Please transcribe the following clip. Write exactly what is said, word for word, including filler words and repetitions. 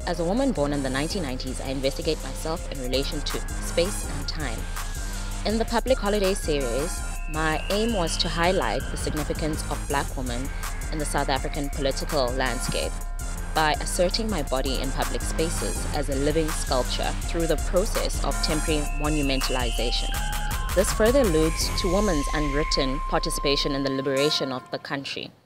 As a woman born in the nineteen nineties, I investigate myself in relation to space and time. In the public holiday series, my aim was to highlight the significance of Black women in the South African political landscape by asserting my body in public spaces as a living sculpture through the process of temporary monumentalisation. This further alludes to women's unwritten participation in the liberation of the country.